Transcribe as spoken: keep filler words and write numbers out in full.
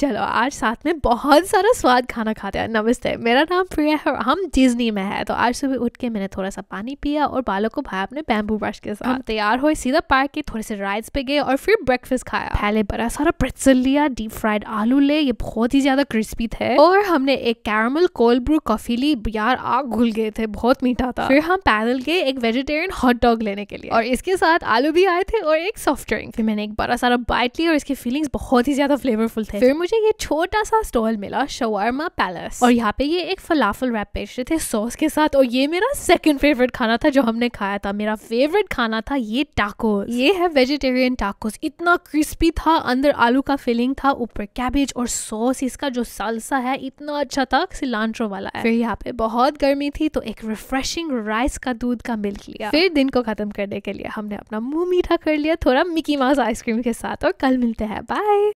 चलो आज साथ में बहुत सारा स्वाद खाना खाते हैं। नमस्ते, मेरा नाम प्रिया है और हम डिज्नी में है। तो आज सुबह उठ के मैंने थोड़ा सा पानी पिया और बालों को भाया अपने बैम्बू ब्रश के साथ। हम तैयार हुए, सीधा पार्क के थोड़े से राइड्स पे गए और फिर ब्रेकफास्ट खाया। पहले बड़ा सारा प्रेट्ज़ल लिया, डीप फ्राइड आलू ले, ये बहुत ही ज्यादा क्रिस्पी थे। और हमने एक कैरामल कोल्ड ब्रू कॉफी ली, यार आग घुल गए थे, बहुत मीठा था। फिर हम पैदल गए एक वेजिटेरियन हॉट डॉग लेने के लिए और इसके साथ आलू भी आए थे और एक सॉफ्ट ड्रिंक। फिर मैंने एक बड़ा सारा बाइट लिया और इसकी फीलिंग्स बहुत ही ज्यादा फ्लेवरफुल थे। फिर मुझे ये छोटा सा स्टॉल मिला, शवारमा पैलेस, और यहाँ पे ये एक फलाफल रैप पेस्ट्री थे सॉस के साथ। और ये मेरा सेकंड फेवरेट खाना था जो हमने खाया था। मेरा फेवरेट खाना था ये टाकोस। ये है वेजिटेरियन टाकोस, इतना क्रिस्पी था, अंदर आलू का फिलिंग था, ऊपर कैबेज और सॉस इसका जो साल्सा है इतना अच्छा था, सिलांट्रो वाला है। फिर यहाँ पे बहुत गर्मी थी तो एक रिफ्रेशिंग राइस का दूध का मिल्क लिया। फिर दिन को खत्म करने के लिए हमने अपना मुंह मीठा कर लिया थोड़ा मिकी माउस आइसक्रीम के साथ। और कल मिलते हैं, बाय।